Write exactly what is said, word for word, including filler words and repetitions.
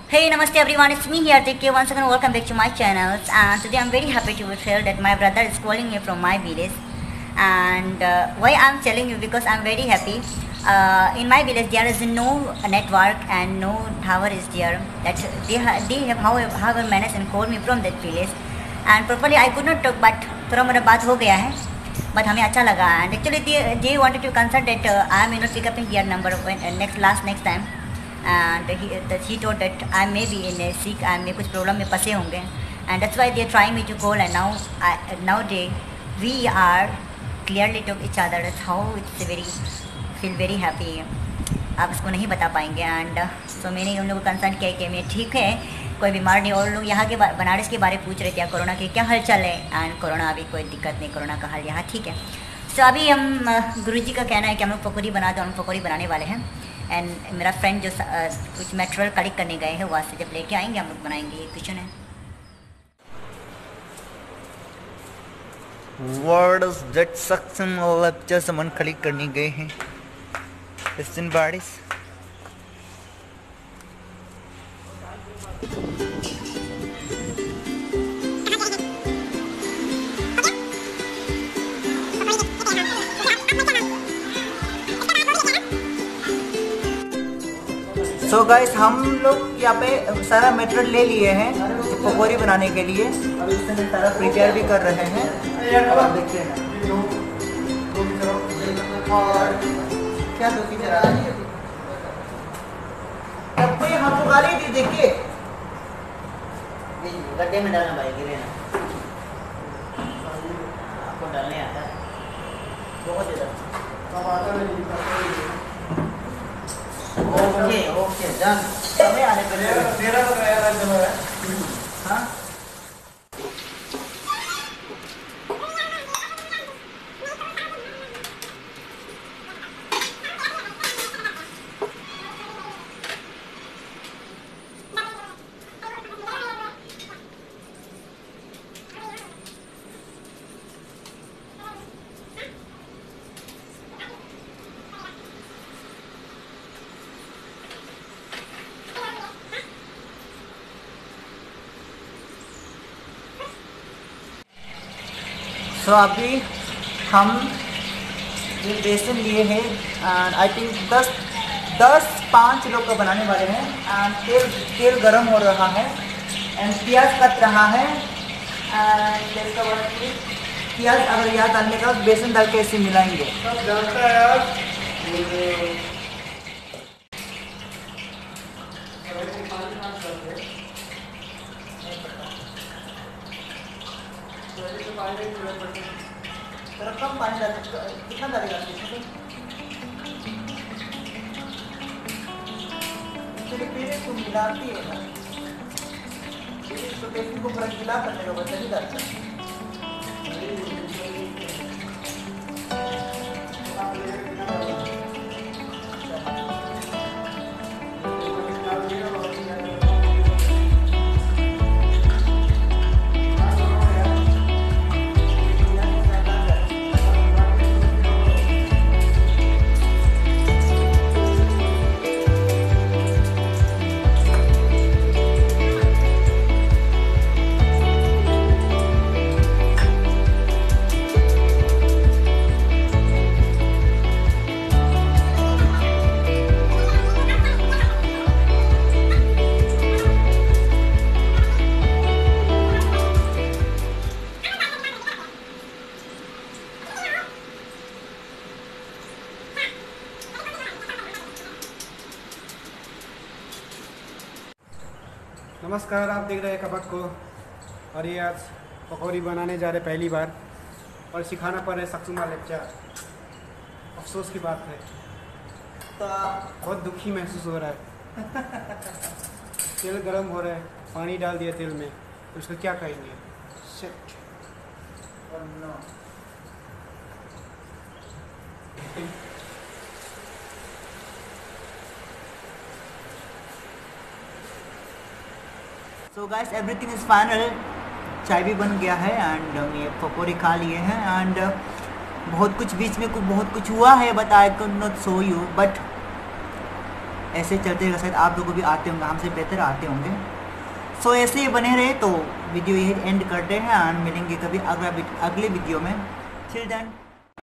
Hey, namaste everyone, it's me here, T K. Once again, welcome back to my channel. And today I'm very happy to share that my brother is calling me from my village. And uh, why I'm telling you, because I'm very happy. Uh, in my village there is no network and no tower is there. That they, ha they have however, however managed and called me from that village. And properly I could not talk, but थोड़ा मोड़ा बात हो गया है. But हमें अच्छा लगा. And actually they, they wanted to consult that uh, I am not pick up their number when uh, next last next time. And he, that he told that I may be in a sick and may कुछ problem में फंसे होंगे, and that's why they are trying me to call. And now I, nowadays we are clearly to each other. That's how it's very feel very happy. आप इसको नहीं बता पाएंगे. And so मैंने उन लोगों को कंसर्न किया कि मैं ठीक है, कोई बीमार नहीं. और लोग यहाँ के बनारस के बारे में पूछ रहे थे, कोरोना के क्या हाल चाल है. एंड कोरोना अभी कोई दिक्कत नहीं, कोरोना का हाल यहाँ ठीक है. सो so, अभी हम गुरुजी का कहना है कि हम लोग पकौड़ी बनाते हैं, हम पकौड़ी बनाने वाले हैं. एंड मेरा फ्रेंड जो uh, कुछ मटेरियल कलेक्ट करने गए हैं, वहाँ से जब लेके आएंगे हम लोग बनाएंगे. ये किचन है. वर्ड्स दैट सक्सन लेक्चर सामान कलेक्ट करने गए हैं. इट्स इन बारिश. सो so गाइस, हम लोग यहाँ पे सारा मटेरियल ले लिए हैं पकौड़ी बनाने के लिए. अब इसमें सारा प्रिपेयर भी कर रहे हैं. अब आप देखते हैं. और क्या दो की जरा तब कोई हम लोग आ रही थी. देखिए गड्ढे में डालना भाई, गिरे ना. आपको डालने आता है बहुत ज़्यादा. Okay okay done. समय आने पे मेरा तो तैयार है. हाँ तो अभी हम ये बेसन लिए हैं. एंड आई थिंक दस दस पाँच लोग का बनाने वाले हैं. एंड तेल तेल गरम हो रहा है. एंड प्याज कट रहा है. एंड प्याज अगर यहाँ डालने का बेसन डाल के ऐसे मिलाएंगे. सब जानता है यार. थोड़ा कम पानी डाल. कितना डालेगा पहले तुम मिलाती है ना, तो बेसन को पूरा गीला करने का बच्चा नहीं डालता. नमस्कार, आप देख रहे हैं कबक को. और ये आज पकौड़ी बनाने जा रहे पहली बार, और सिखाना पड़ रहा है सक्सुमा लेक्चर. अफसोस की बात है, तो बहुत दुखी महसूस हो रहा है. तेल गरम हो रहा है, पानी डाल दिया तेल में, तो उसको क्या कहेंगे. शिट. और no. So guys, everything is final. चाय भी बन गया है. एंड हम ये पकौड़ी खा लिए हैं. एंड बहुत कुछ बीच में कुछ बहुत कुछ हुआ है, but I could not show you. But ऐसे चलते रहेगा, शायद आप लोग को भी आते होंगे, हमसे बेहतर आते होंगे। सो ऐसे ही बने रहे तो वीडियो यही एंड करते हैं और मिलेंगे कभी अगला अगले वीडियो में। Till then